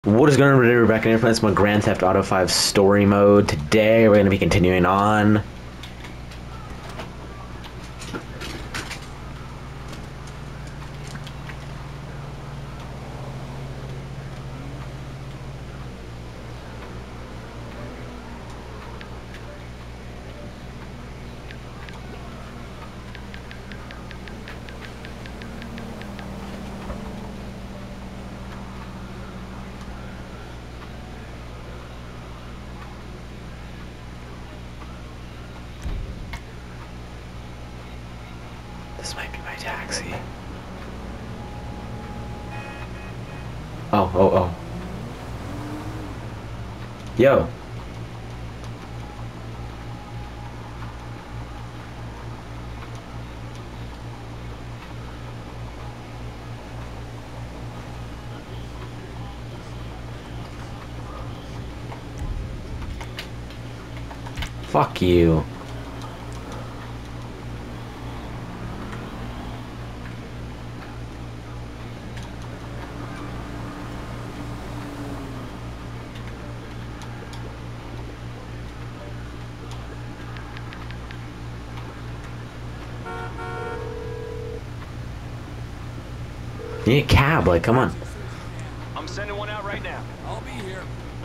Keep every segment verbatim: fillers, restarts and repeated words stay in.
What is going on, everybody? We're back in Infamous, my Grand Theft Auto five story mode. Today, we're going to be continuing on. This might be my taxi. Oh, oh, oh. Yo. Fuck you. You need a cab, like, come on. I'm sending one out right now. I'll be here.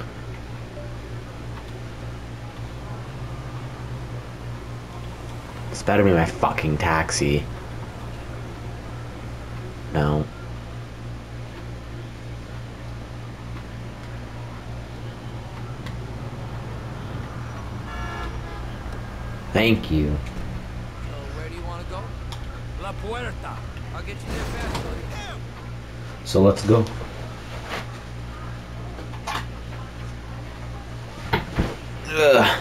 This better be my fucking taxi. No. Thank you. So where do you want to go? La Puerta. I'll get you there fast, buddy. So let's go. Ugh.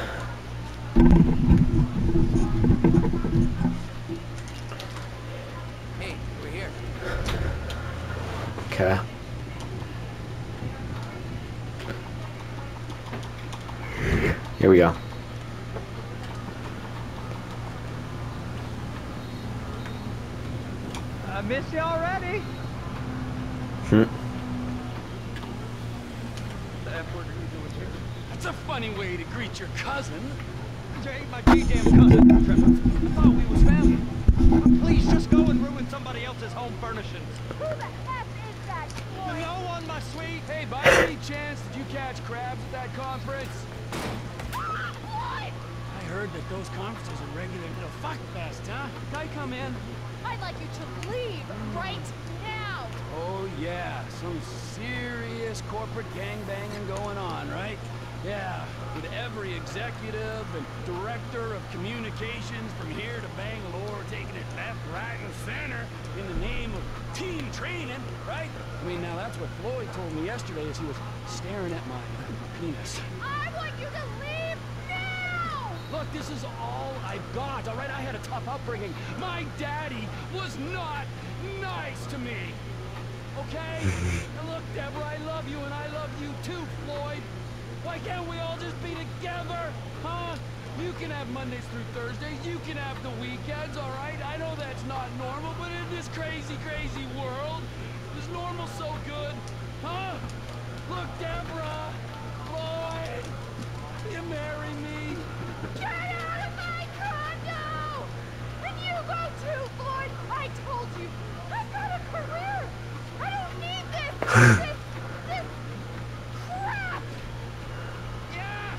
Hey, we're here. Okay. Here we go. I miss you already. Hmm. The F word are you doing here? That's a funny way to greet your cousin. You ain't my goddamn cousin, Trevor. I thought we was family. But please just go and ruin somebody else's home furnishings. Who the F is that You boy? know one, my sweet. Hey, by any chance, did you catch crabs at that conference? Floyd! I heard that those conferences are regular little fuck fest, huh? Can I come in? I'd like you to leave right now. Oh yeah, some serious corporate gangbanging going on, right? Yeah, with every executive and director of communications from here to Bangalore taking it left, right, and center in the name of team training, right? I mean, now that's what Floyd told me yesterday as he was staring at my penis. I want you to leave now. Look, this is all I've got, all right? I had a tough upbringing. My daddy was not nice to me, okay? Now look, Deborah, I love you, and I love you too, Floyd. Why can't we all just be together, huh? You can have Mondays through Thursdays, you can have the weekends, all right? I know that's not normal, but in this crazy, crazy world, is normal so good, huh? Look, Deborah, Floyd, you marry me? Get out of my condo. And you go too, Floyd. I told you. I've got a career. I don't need this. this, this crap. Yes!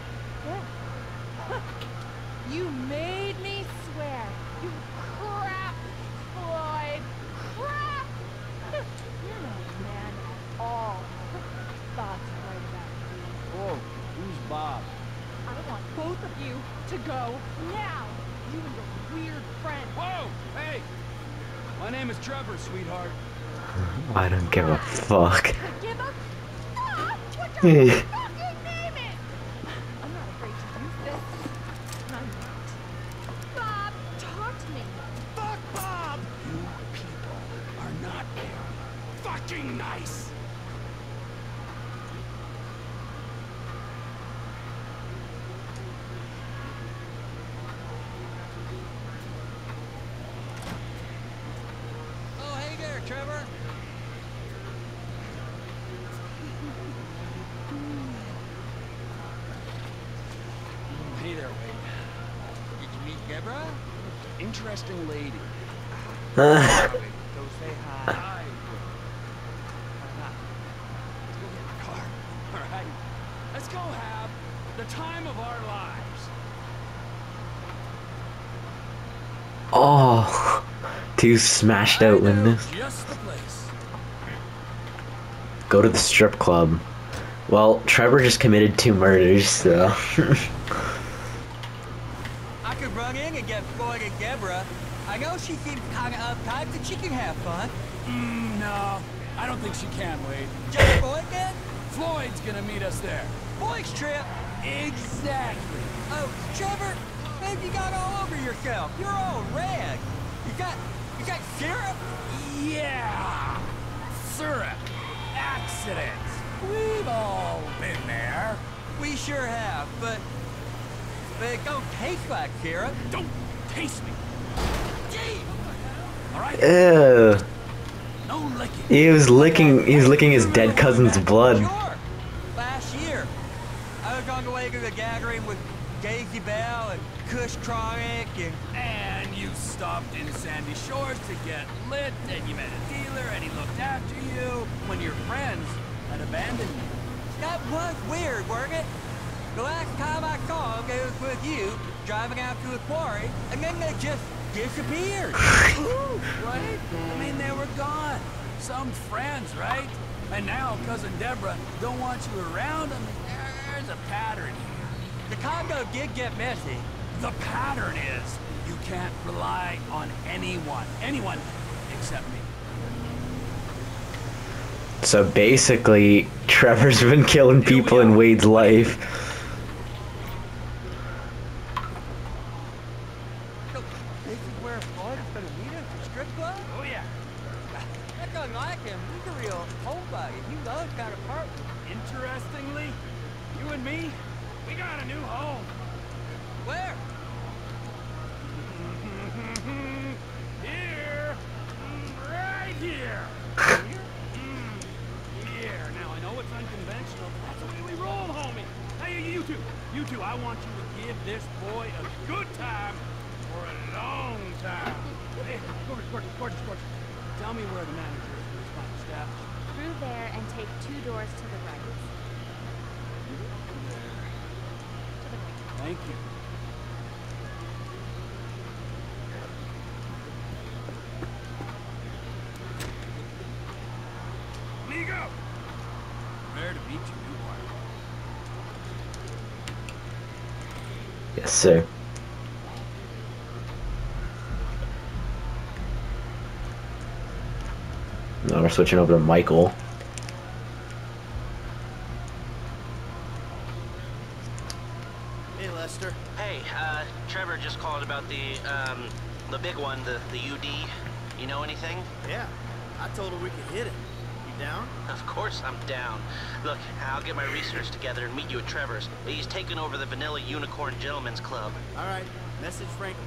You made me swear. You crap, Floyd. Crap. You're not a man at all. Bob's right about you. Oh, who's Bob? I want both of you to go now. You and your weird friend. Whoa! Hey! My name is Trevor, sweetheart. I don't give a fuck. Give up? Stop! What your fucking name is? I'm not afraid to use this. I'm not. Bob, talk to me. Fuck Bob! You people are not very fucking nice! Oh, hey there, Trevor. Deborah. Interesting lady. Go say hi. Hi. Why not? Let's go get in the car. All right. Let's go have the time of our lives. Oh, two smashed out I know windows. just the place. Go to the strip club. Well, Trevor just committed two murders, so. I could run in and get Floyd and Deborah. I know she seems kind of uptight, but she can have fun. Mm, no, I don't think she can, Wade. Just Floyd then? Floyd's gonna meet us there. Floyd's trip. Exactly. Oh, Trevor, man, you got all over yourself. You're all red. You got, you got syrup? Yeah. Syrup. Accidents. We've all been there. We sure have, but, but it don't taste like syrup. Don't taste me. Gee. All right. Ew. No licking. He was licking. He was licking his dead cousin's blood. Sure. Last year, I was on the way to the gathering with Daisy Bell and Kush Chronic and... And you stopped in Sandy Shores to get lit, and you met a dealer, and he looked after you when your friends had abandoned you. That was weird, wasn't it? The last time I saw them, it was with you, driving out to the quarry, and then they just disappeared. Ooh, right? I mean, they were gone. Some friends, right? And now Cousin Deborah don't want you around. I mean, there's a pattern here. The condo did get messy. The pattern is you can't rely on anyone. Anyone except me. So basically, Trevor's been killing people in Wade's life. So, this is where Floyd is gonna meet us at the strip club? Oh, yeah. That's unlike him. He's a real homebody. He loves that apartment. Interestingly, you and me, we got a new home. Where? Here. Mm, Right here. Here? Mm, Here. Now, I know it's unconventional, but that's the way we roll, homie. Hey, you two. You two, I want you to give this boy a good time for a long time. Hey, gorgeous, gorgeous, gorgeous, gorgeous. Tell me where the manager is for this fine establishment. Through there and take two doors to the right. Thank you. Amigo! Rare to meet you, new partner. Yes, sir. Now we're switching over to Michael. Hey, Lester. Hey, uh, Trevor just called about the, um, the big one, the, the U D. You know anything? Yeah, I told her we could hit it. You down? Of course I'm down. Look, I'll get my research together and meet you at Trevor's. He's taking over the Vanilla Unicorn Gentlemen's Club. All right, message Frank.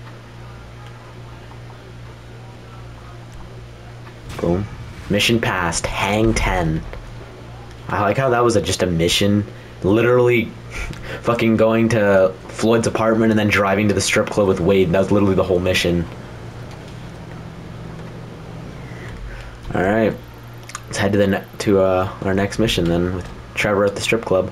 Boom. Mission passed. Hang ten. I like how that was a, just a mission. Literally fucking going to Floyd's apartment and then driving to the strip club with Wade. That was literally the whole mission. Alright. Let's head to the ne to uh, our next mission then with Trevor at the strip club.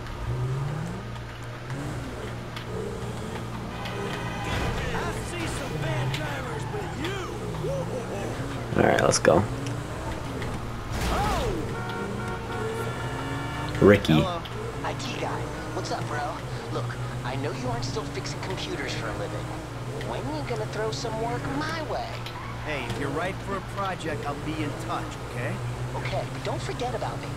I see some bad drivers, but you... Alright, let's go. Ricky. Hello. I T guy, what's up, bro? Look, I know you aren't still fixing computers for a living. When are you gonna throw some work my way? Hey, if you're right for a project, I'll be in touch, okay? Okay, but don't forget about me.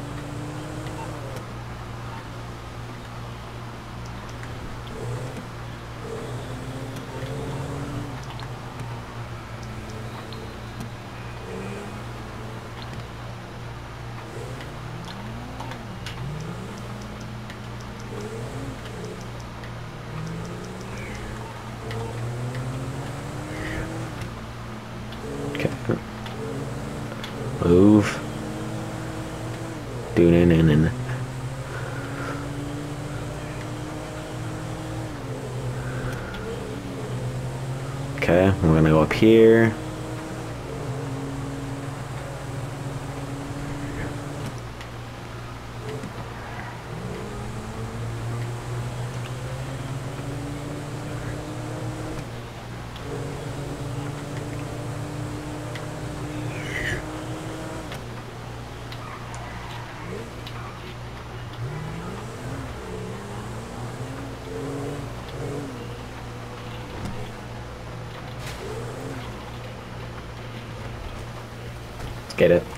Okay. Move. Doing it in and here. Get it.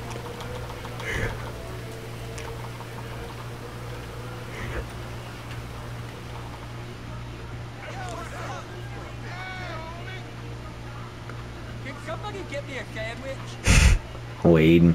Can somebody get me a sandwich? Wade.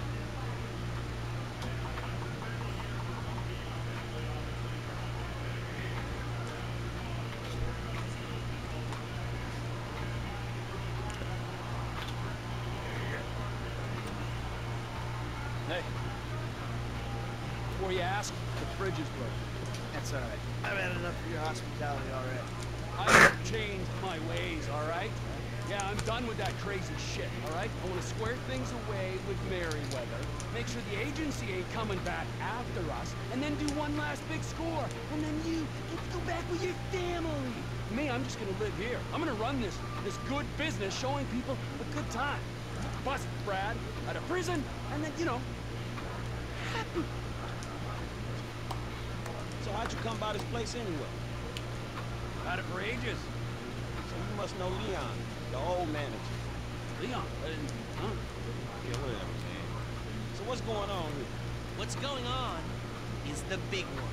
Hey. Before you ask, the fridge is broken. That's all right. I've had enough of your hospitality already. I've changed my ways, all right? Yeah, I'm done with that crazy shit, all right? I want to square things away with Merryweather, make sure the agency ain't coming back after us, and then do one last big score. And then you get to go back with your family. Me, I'm just gonna live here. I'm gonna run this, this good business, showing people a good time. Bust Brad out of prison, and then, you know, happy. So how'd you come by this place anyway? Had it for ages. So you must know Leon, the old manager. Leon, I didn't, huh? Yeah, whatever, man. So what's going on here? What's going on is the big one.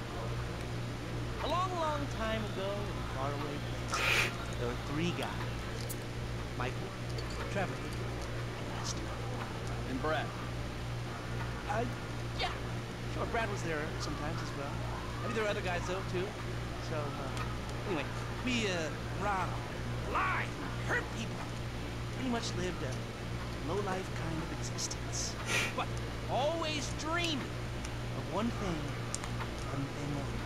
A long, long time ago in a faraway place, there were three guys. Michael, Trevor, and Lester. And Brad. Uh, yeah. Sure, Brad was there sometimes as well. I mean, there were other guys though, too. So, uh, anyway, we, uh, robbed, lied, hurt people. Pretty much lived a low-life kind of existence. But always dreaming of one thing, one thing only.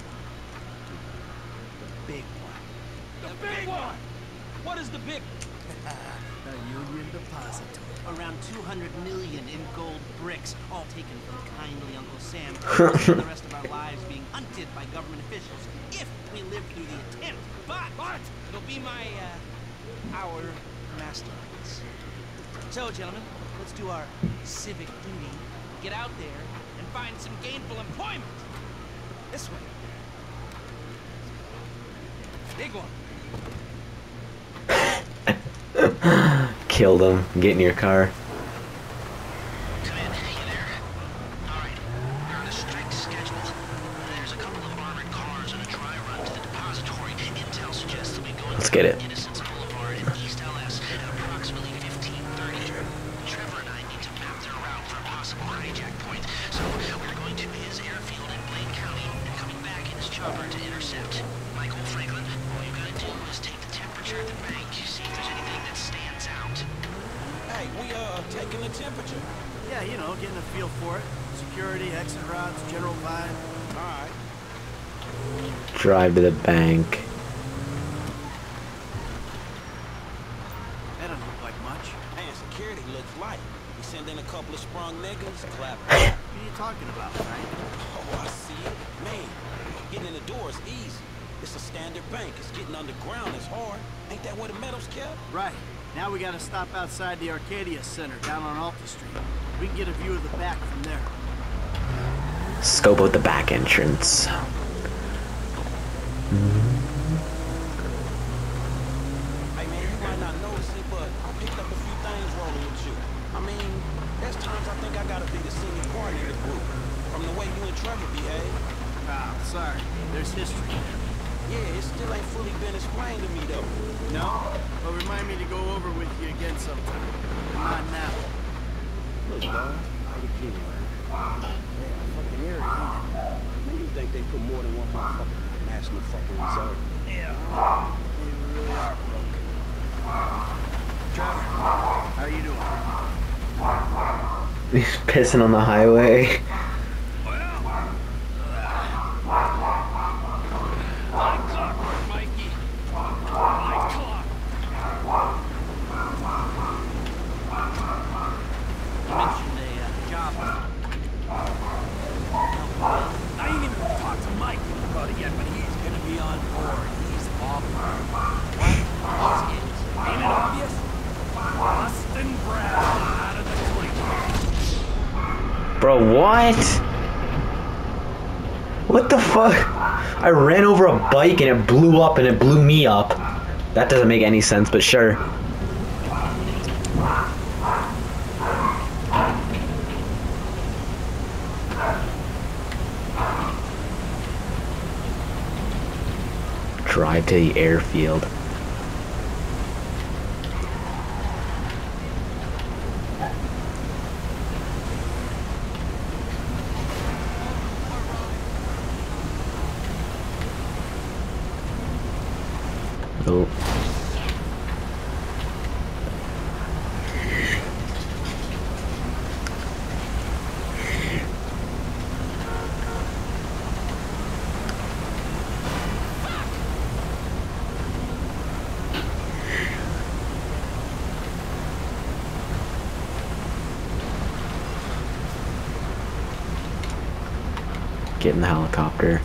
The big one. The, the big, big one. one! What is the big The Union Depository. Around two hundred million in gold bricks, all taken from kindly Uncle Sam, and the rest of our lives being hunted by government officials if we live through the attempt. But, but it'll be my, uh, our masterpiece. So, gentlemen, let's do our civic duty, get out there, and find some gainful employment. This way. Big one. Killed him. Get in your car. Come in, you there? Alright, we're on a strict schedule. There's a couple of armored cars on a dry run to the depository. Intel suggests they'll be going Let's get it. Innocence Boulevard in East L S at approximately fifteen thirty. Trevor and I need to map their route for a possible hijack point, so we're going to his airfield in Blaine County and coming back in his chopper to intercept. Michael Franklin, all you gotta do is take the temperature at the bank, see if there's anything that stands out. Hey, we uh taking the temperature. Yeah, you know, getting a feel for it. Security, exit routes, general vibe. Alright. Drive to the bank. That doesn't look like much. Man, security looks light. We send in a couple of sprung niggas, clap. What are you talking about, Frank? Oh, I see it. Man, getting in the door is easy. It's a standard bank. It's getting underground is hard. Ain't that where the metal's kept? Right. Now we gotta stop outside the Arcadia Center down on Alta Street. We can get a view of the back from there. Scope out the back entrance. Hey man, you might not notice it, but I picked up a few things rolling with you. I mean, there's times I think I gotta be the senior partner in the group. From the way you and Trevor behave. Ah, sorry. There's history there. Yeah, it still ain't fully been explained to me though. No? Well, remind me to go over with you again sometime. But not now. Look, dog, I would kill you. Yeah, fucking area, huh? Man, you think they put more than one motherfucker in the National fucking Reserve? Yeah. They really are broken. Trevor, how you doing? He's pissing on the highway. Like clockwork, Mikey. Like clock. What? What the fuck? I ran over a bike and it blew up and it blew me up. That doesn't make any sense, but sure. Drive to the airfield. Oh. Get in the helicopter.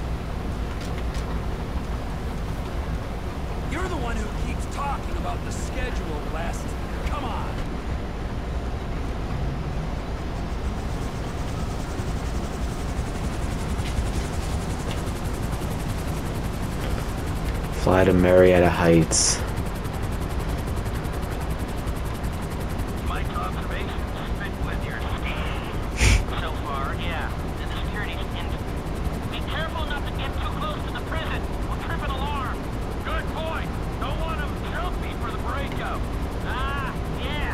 You're the one who keeps talking about the schedule, West. Come on. Fly to Marietta Heights. Mike's observations fit with your scheme. So far, yeah. And the security's in. Be careful not to get too close to the prison. We'll trip an alarm. Good point. Don't want them jumpy for the breakout. Ah, yeah.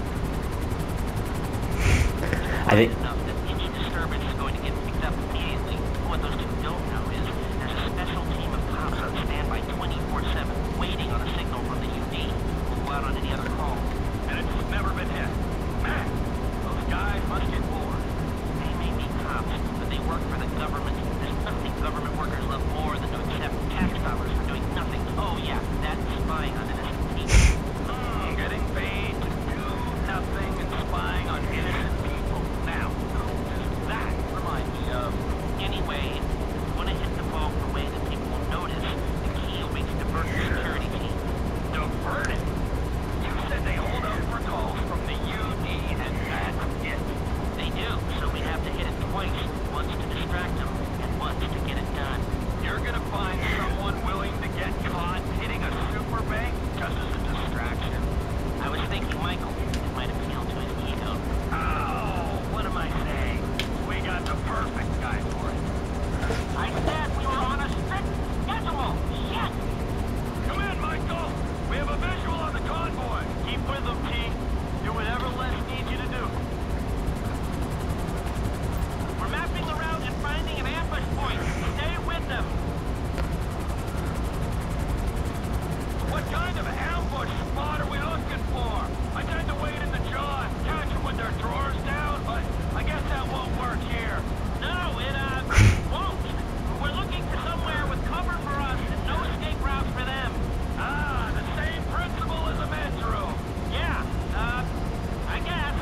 I think. Enough that any disturbance is going to get picked up immediately. What those two don't know is there's a special team of cops on standby twenty-four seven, waiting on a signal from the U D. We'll go out on any other call. And it's never been hit. Man, those guys must get bored. They may be cops, but they work for the government. There's nothing government workers love more than to accept tax dollars for doing nothing. Oh yeah, that's spying on innocent people. Hmm, getting paid to do nothing and spying on innocent people. Now, does that remind me of... Anyway, if you want to hit the ball in a way that people will notice, the key will be to divert the security team. Divert it? You said they hold out for calls from the U D and that's it. They do, so we have to hit it twice. Once to distract them, and once to get it done. You're gonna find someone willing to get caught hitting a super bank just as a distraction. I was thinking Michael. It might appeal to his ego. Oh, what am I saying? We got the perfect guy for it. I said we were on a strict schedule. Shit! Come in, Michael. We have a visual on the convoy. Keep with them, T. Do whatever Les needs you to do. We're mapping the route and finding an ambush point. Stay with them. What kind of ambush spot are we looking for? I tried to wait in the jaw and catch them with their drawers down, but I guess that won't work here. No, it, uh, won't. We're looking for somewhere with cover for us and no escape routes for them. Ah, the same principle as a men's room. Yeah, uh, I guess.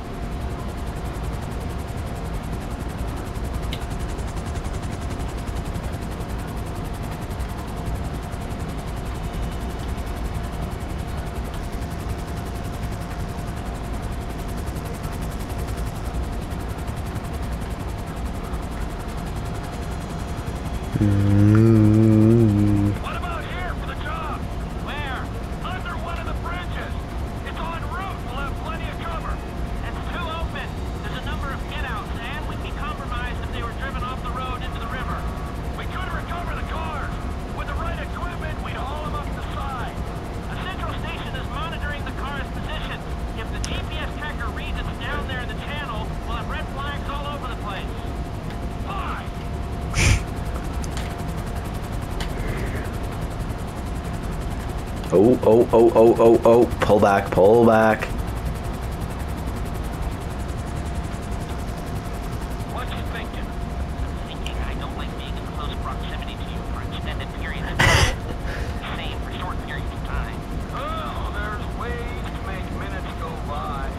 What about here for the job? Where? Under one of the bridges. It's en route. We'll have plenty of cover. It's too open. There's a number of get-outs, and we'd be compromised if they were driven off the road into the river. We could recover the cars. With the right equipment, we'd haul them up the side. A central station is monitoring the car's position. If the G P S tracker reads it's down there in the channel, we'll have red flags all over the place. Fine. Oh, oh, oh, oh, oh, oh. Pull back, pull back. What you thinking? Thinking I don't like being in close proximity to you for extended periods of time. Same for short periods of time. Oh, there's ways to make minutes go by.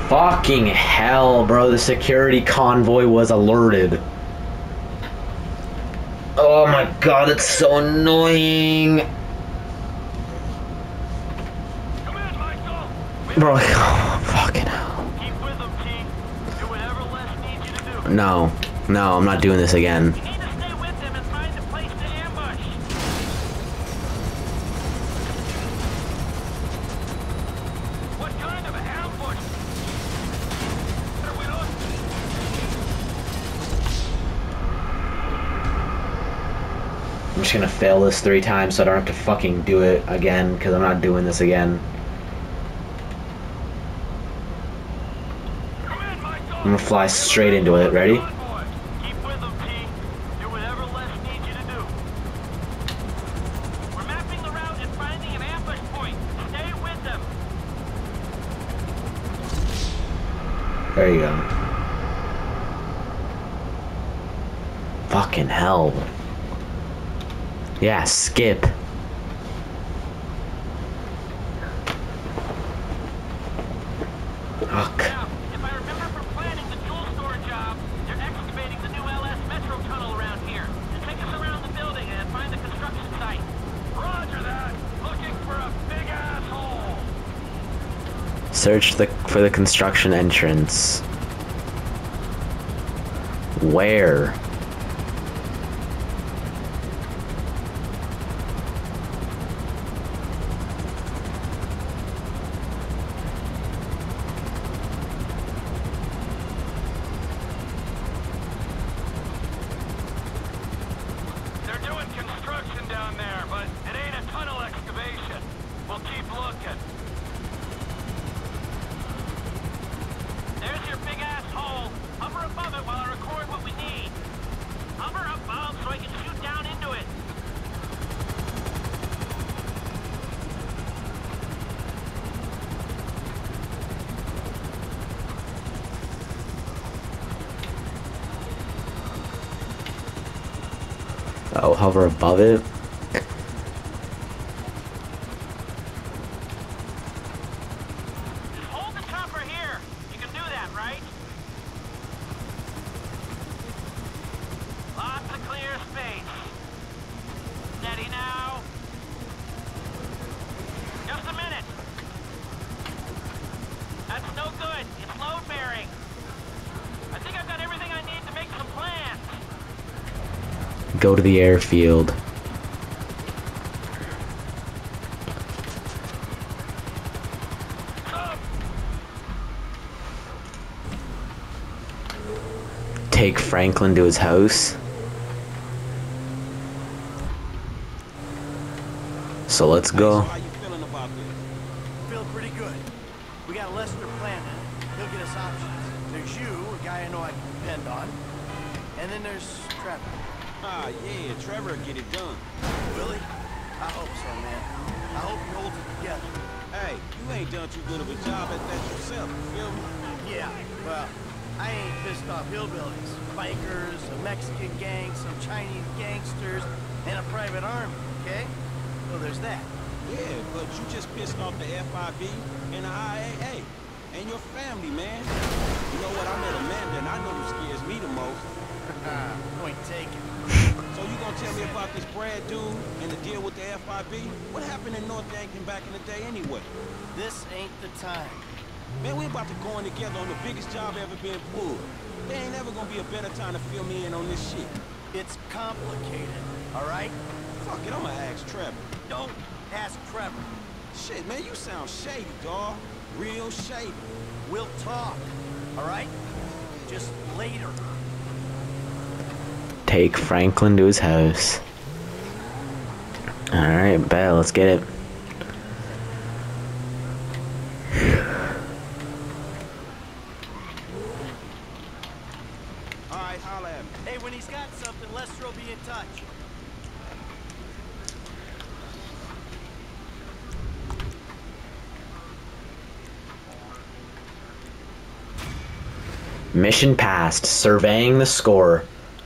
Fucking hell, bro. The security convoy was alerted. Oh my god, it's so annoying. Come in, Michael. Bro, oh, fucking hell. Keep with them, T. Do whatever Les needs you to do. No, no, I'm not doing this again. You need to stay with them and find a place to ambush. What kind of ambush? Are we on? I'm just gonna fail this three times so I don't have to fucking do it again, because I'm not doing this again. Come in, Michael. I'm gonna fly straight into it. Ready? Convoy. Keep with them, T. Do whatever Les needs you to do. We're mapping the route and finding an ambush point. Stay with them. There you go. Fucking hell. Yeah, skip. Fuck. Now, if I remember from planning the jewel store job, they're excavating the new L S Metro tunnel around here. And take us around the building and find the construction site. Roger that. Looking for a big asshole. Search the for the construction entrance. Where? They're doing construction down there, but it ain't a tunnel excavation. We'll keep looking. There's your big ass hole. Hover above it while I record what we need. Hover above so I can shoot down into it. Oh, hover above it. Just hold the chopper here. You can do that, right? Lots of clear space. Steady now. Just a minute. That's no good. It's load bearing. I think I've got everything I need to make some plans. Go to the airfield. Take Franklin to his house. So let's go. How you feeling about this? Feel pretty good. We got Lester planted. He'll get us options. There's you, a guy I know I can depend on. And then there's Trevor. Ah, yeah, Trevor will get it done. Willie? I hope so, man. I hope he holds it together. Hey, you ain't done too good of a job at that yourself, you feel me? Yeah, well, I ain't pissed off hillbillies, bikers, a Mexican gang, some Chinese gangsters, and a private army, okay? So there's that. Yeah, but you just pissed off the F I B and the I A A. And your family, man. You know what, I met Amanda and I know who scares me the most. Point taken. So you gonna tell me about this Brad dude and the deal with the F I B? What happened in North Yankton back in the day anyway? This ain't the time. Man, we about to go in together on the biggest job ever been pulled. There ain't ever gonna be a better time to fill me in on this shit. It's complicated, all right? Fuck it, I'ma ask Trevor. Don't ask Trevor. Shit, man, you sound shady, dawg. Real shady. We'll talk, all right? Just later. Take Franklin to his house. Alright, bet, let's get it. Alright, holla at me. Hey, when he's got something, Lester will be in touch. Mission passed. Surveying the score.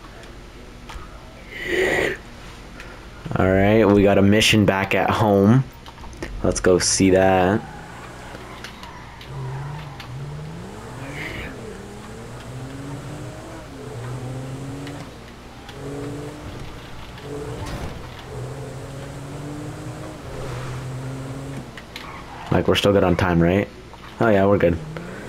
Alright, we got a mission back at home. Let's go see that. Like, we're still good on time, right? Oh yeah, we're good.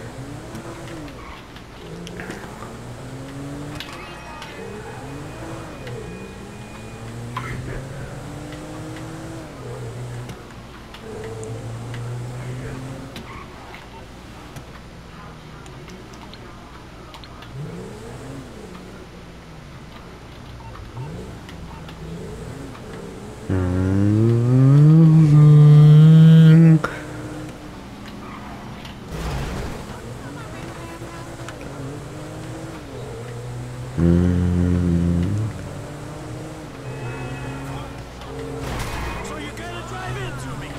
So you're gonna drive into me?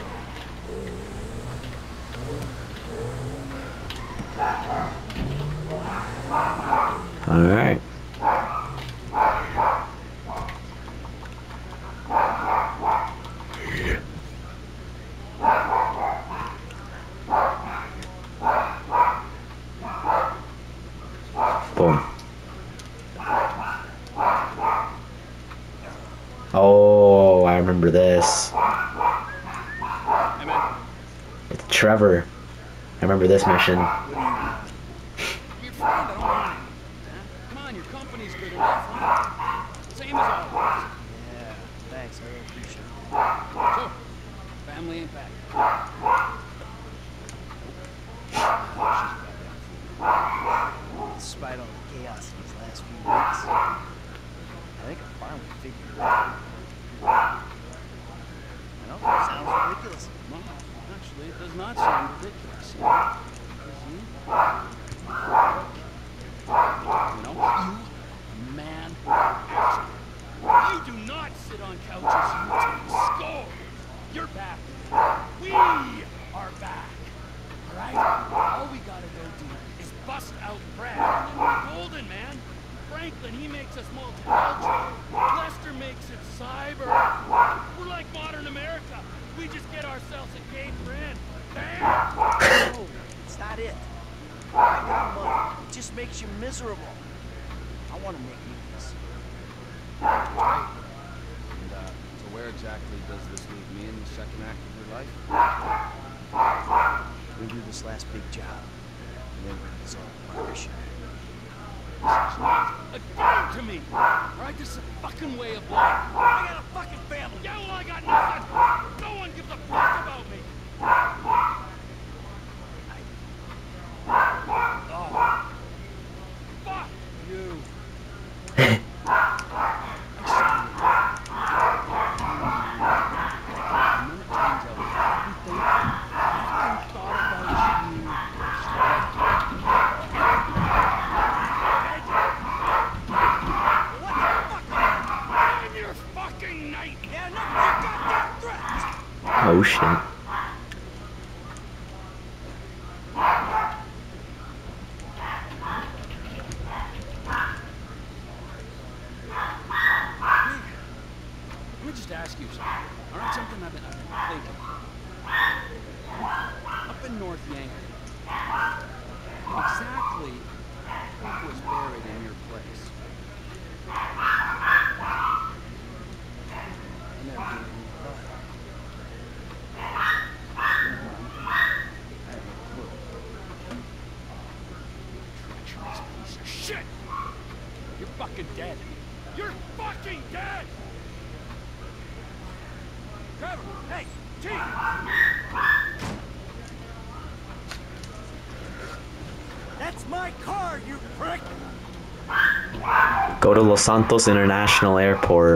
All right. Boom. Oh, I remember this. Hey, man. It's Trevor. I remember this mission. Your friend, I don't want him. Come on, your company's good enough, huh? Same as always. Yeah, thanks. I really appreciate it. So, family ain't back. Despite all the chaos in these last few weeks, I think I finally figured it out. I know, it sounds ridiculous. No, actually, it does not sound ridiculous. Because you... You know, you, man, you do not sit on couches, you take score. You're back. We are back. All right? All we gotta go do is bust out Brad, and then we're golden, man. Franklin, he makes us multicultural. Lester makes it cyber. We're like modern America. We just get ourselves a gay friend. Bam! No, it's not it. I got money. It just makes you miserable. I want to make movies. And, uh, so where exactly does this leave me in the second act of your life? We do this last big job, and then we're dissolve the partnership. A game to me! Alright, this is a fucking way of life. I got a fucking family. Yeah, well, I got nothing. No one gives a fuck about me. Oh. Fuck you. Oh shit. Let me just ask you something. All right, something I've been, I've been thinking. Up in North Yankton, exactly who was buried in your place? I never gave any thought. I have no clue. Treacherous piece of shit! You're fucking dead. You're fucking dead! Trevor, hey, T! That's my car, you prick! Go to Los Santos International Airport.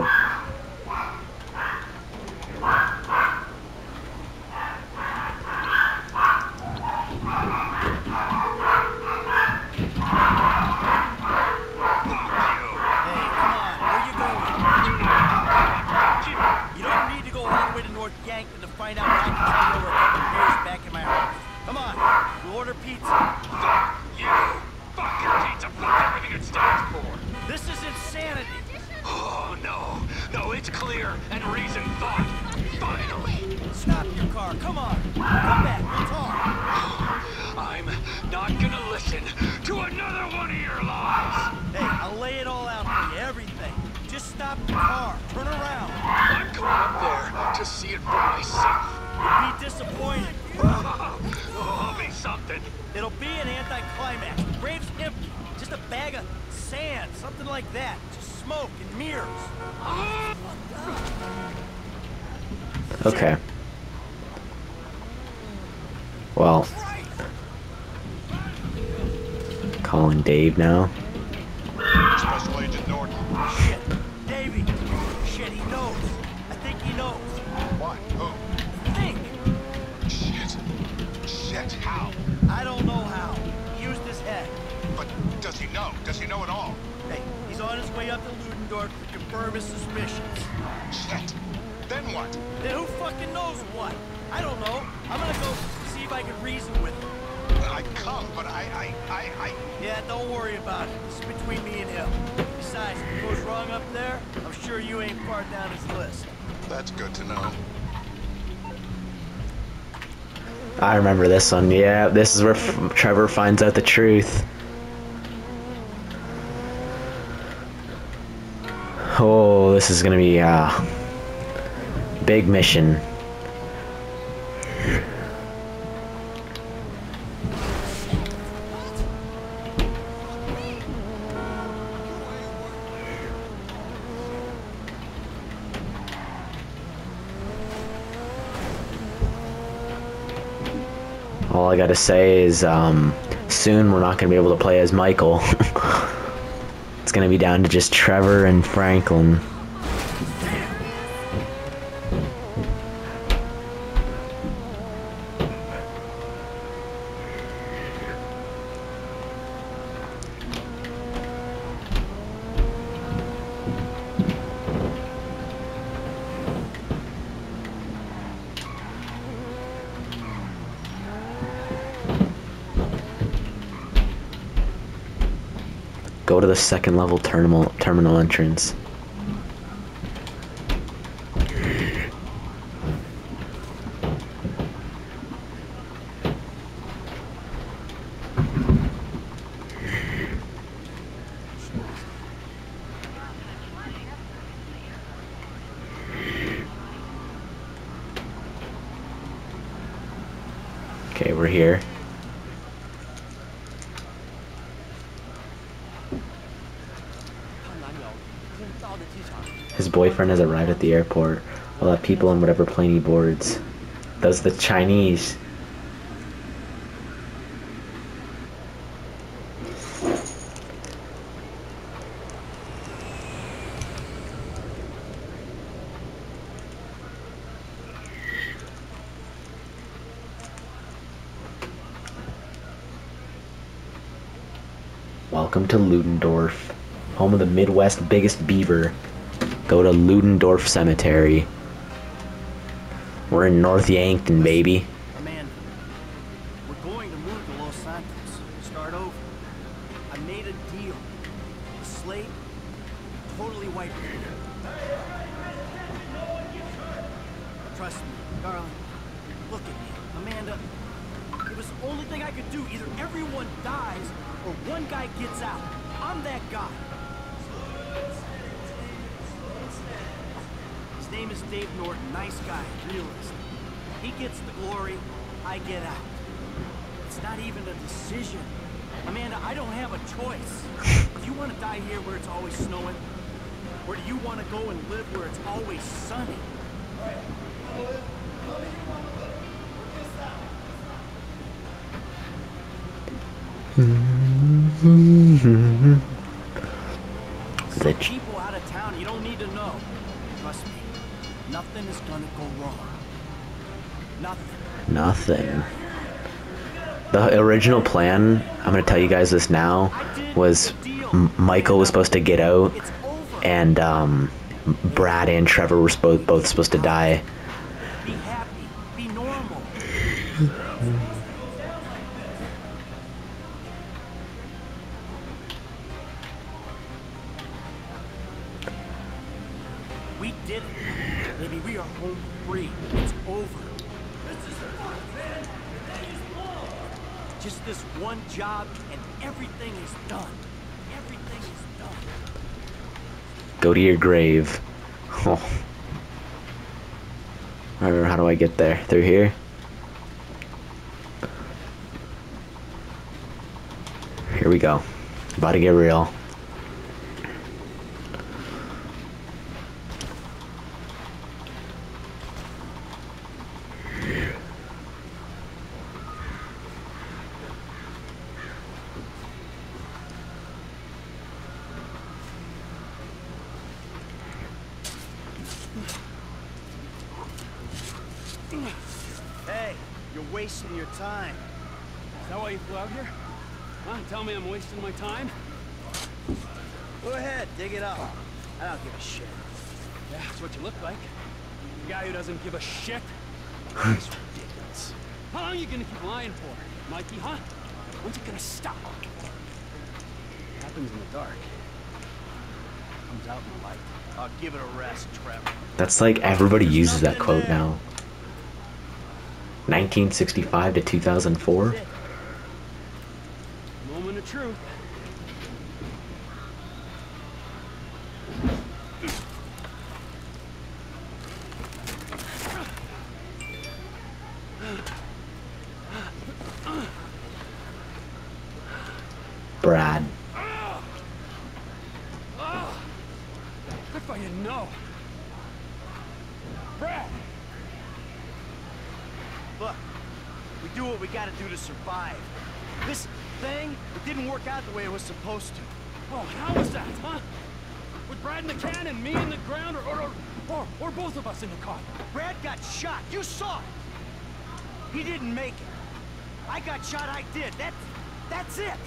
Find out what I can tell you over a couple of days back in my house. Come on, we'll order pizza. Fuck you! Fucking pizza! Fuck everything it stands for! This is insanity. Oh, no. No, it's clear and reason thought. Finally. Stop your car. Come on. Come back. We'll talk. I'm not gonna listen to another one of your lies. Hey, I'll lay it all out for you. Everything. Just stop the car. Turn around. I'm going up there to see it for myself. You'll be disappointed. Oh, be something. It'll be an anticlimax. Grave's empty. Just a bag of sand, something like that. Just smoke and mirrors. Okay. Well, calling Dave now. Special Agent Norton. Shit. Davey. Shit, he knows. I think he knows. What? Who? Think. Shit. Shit. How? I don't know how. He used his head. But does he know? Does he know at all? Hey, he's on his way up to Ludendorff to confirm his suspicions. Shit. Then what? Then who fucking knows what? I don't know. I'm gonna go see if I can reason with him. I'd come, but I, I, I, I... Yeah, don't worry about it. This is between me and him. Besides, if it goes wrong up there, I'm sure you ain't far down his list. That's good to know. I remember this one. Yeah, this is where F Trevor finds out the truth. Oh, this is gonna be a big mission. All I gotta say is, um, soon we're not gonna be able to play as Michael. It's gonna be down to just Trevor and Franklin. Go to the second level terminal terminal entrance. Okay, we're here. His boyfriend has arrived at the airport. We'll have people on whatever plane he boards. Those are the Chinese. Welcome to Ludendorff, home of the Midwest's biggest beaver. Go to Ludendorff Cemetery. We're in North Yankton, baby. Amanda, we're going to move to Los Santos. Start over. I made a deal. The slate, totally wiped it. Trust me, darling. Look at me. Amanda, it was the only thing I could do. Either everyone dies or one guy gets out. I'm that guy. His name is Dave Norton, nice guy, realist. He gets the glory, I get out. It's not even a decision. Amanda, I don't have a choice. Do you want to die here where it's always snowing? Or do you want to go and live where it's always sunny? Some people out of town you don't need to know. Trust me. Nothing is gonna go wrong. Nothing. Nothing. The original plan, I'm gonna tell you guys this now, was M Michael was supposed to get out, and um, Brad and Trevor were spo both supposed to die. Be happy. Be normal. We did it. Baby, we are home free. It's over. Just this one job and everything is done. Everything is done. Go to your grave. Oh. Or how do I get there? Through here? Here we go. About to get real. Hey, you're wasting your time. Is that why you flew out here? Huh? Tell me I'm wasting my time? Go ahead, dig it up. I don't give a shit. Yeah, that's what you look like. The guy who doesn't give a shit. That's ridiculous. How long are you gonna keep lying for, Mikey, huh? When's it gonna stop? Happens in the dark. Comes out in the light. I'll give it a rest, Trevor. That's like everybody uses that quote now. nineteen sixty-five to two thousand four. Moment of truth. Brad. If I didn't know. Brad! Look, we do what we gotta do to survive. This thing, it didn't work out the way it was supposed to. Oh, how was that, huh? With Brad in the can and me in the ground, or, or, or, or both of us in the car? Brad got shot. You saw it. He didn't make it. I got shot. I did. That's that's it.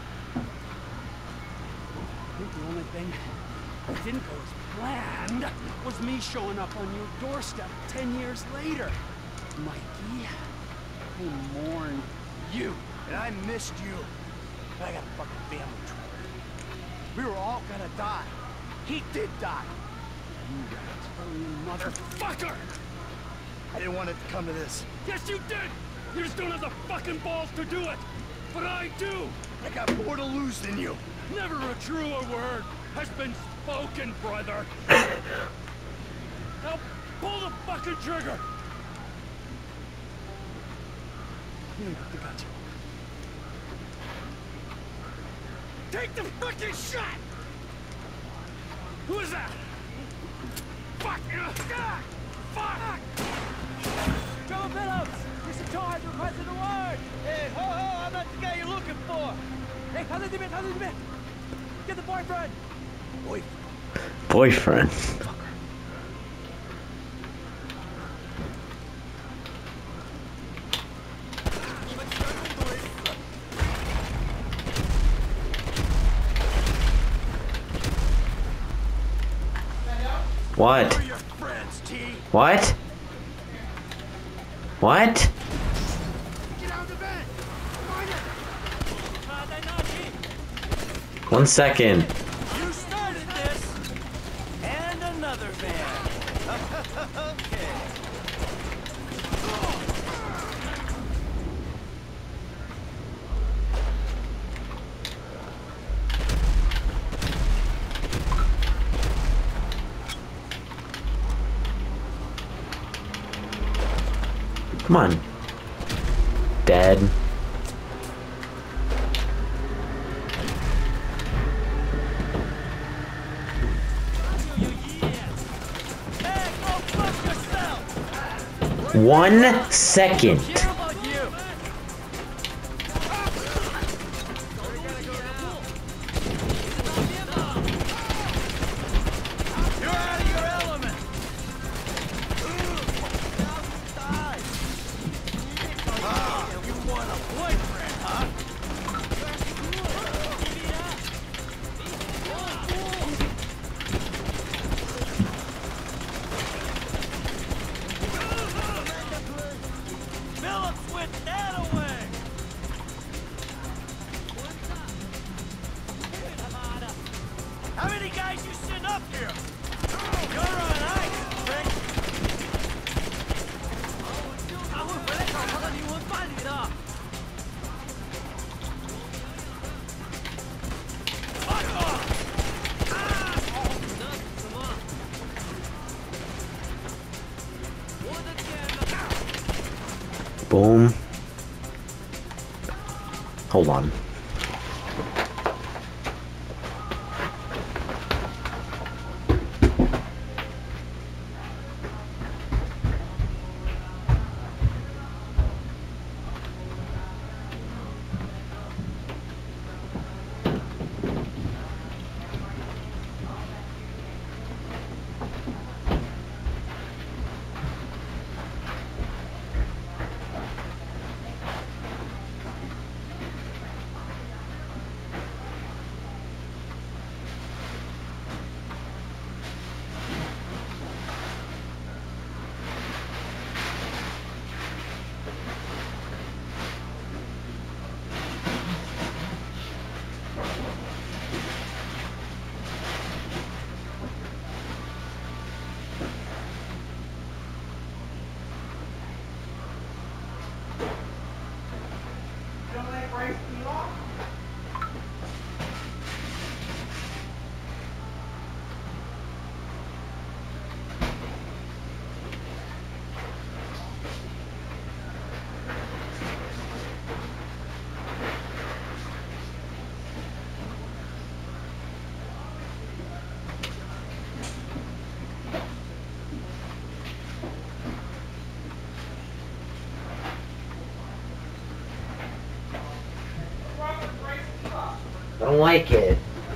I think the only thing that didn't go as planned was me showing up on your doorstep ten years later. Mikey, I mourned you. And I missed you. But I got a fucking family, Trevor. We were all gonna die. He did die. You motherfucker! I didn't want it to come to this. Yes, you did! You just don't have the fucking balls to do it! But I do! I got more to lose than you. Never a truer word has been spoken, brother! Now, pull the fucking trigger! You don't have to got you. Take the fucking shot! Who is that? Fuck! Ah, fuck! Joe Phillips! You're in charge of requesting the word! Hey, ho ho! I'm not the guy you're looking for! Hey, how's it been? How's it been? Get the boyfriend! Boyfriend? Boyfriend. What? Your friends, T. What? What? Get out of the bed! Find it! One second. You started this! And another van. Okay. Come on. Dead. One second. How many guys you send up here? You're on ice, Rick. Boom. Hold on. I don't like it.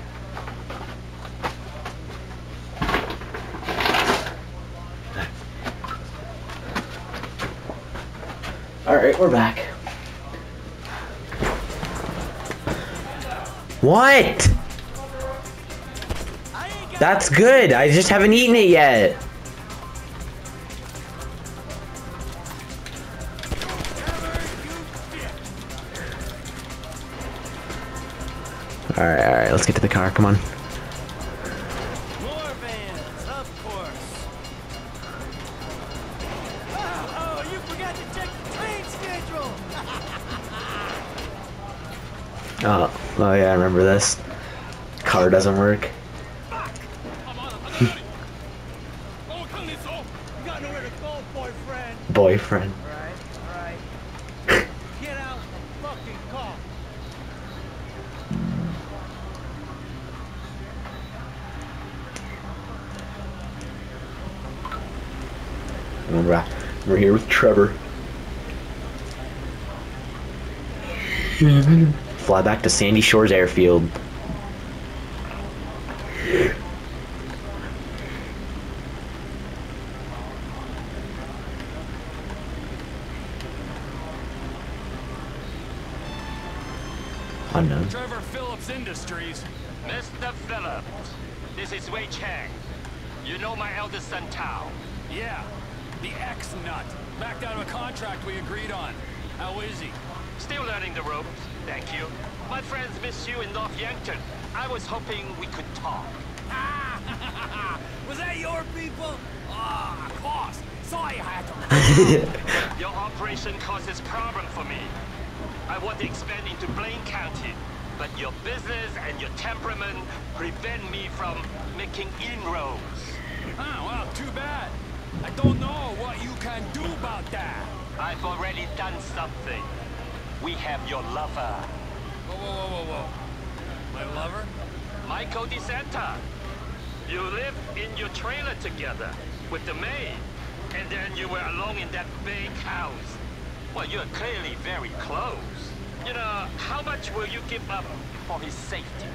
Alright, we're back. What? That's good. I just haven't eaten it yet. Alright, alright, let's get to the car, come on. More vans, of course. Oh, oh, you forgot to check the train schedule. Oh, oh yeah, I remember this. Car doesn't work. You got nowhere to go, boyfriend. Boyfriend. Right, right. Get out the fucking car. We're, we're here with Trevor. Fly back to Sandy Shores Airfield. Unknown. Trevor Phillips Industries. Mister Phillips, this is Wei Chang. You know my eldest son, Tao. Yeah, the ex-nut. Backed out of a contract we agreed on. How is he? Still learning the ropes, thank you. My friends miss you in North Yankton. I was hoping we could talk. Was that your people? Ah, of course. Saw you had to. Your operation causes problem for me. I want to expand into Blaine County, but your business and your temperament prevent me from making inroads. Ah, well, too bad. I don't know what you can do about that. I've already done something. We have your lover. Whoa, whoa, whoa, whoa, whoa. My lover? Michael DeSanta. You lived in your trailer together with the maid, and then you were alone in that big house. Well, you're clearly very close. You know, how much will you give up for his safety?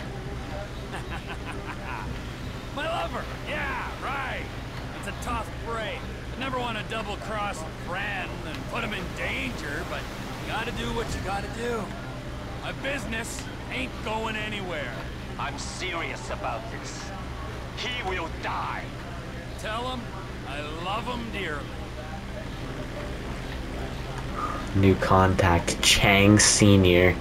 My lover! Yeah, right. It's a tough break. Never want to double-cross a friend and put him in danger, but you gotta do what you gotta do. My business ain't going anywhere. I'm serious about this. He will die. Tell him I love him dearly. New contact, Chang Senior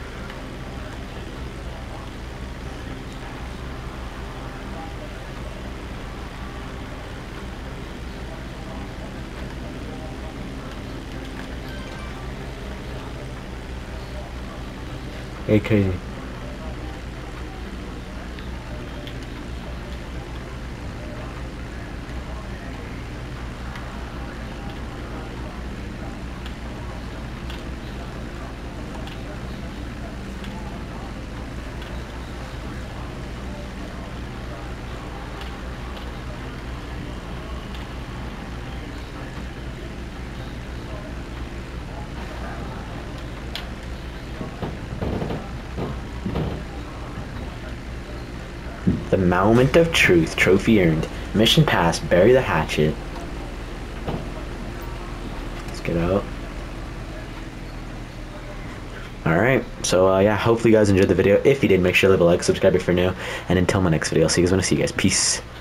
Hey, crazy. The moment of truth. Trophy earned. Mission passed. Bury the hatchet. Let's get out. Alright, so uh, yeah, hopefully you guys enjoyed the video. If you did, make sure to leave a like, subscribe if you're new, and until my next video, I'll see you guys when I see you guys. Peace.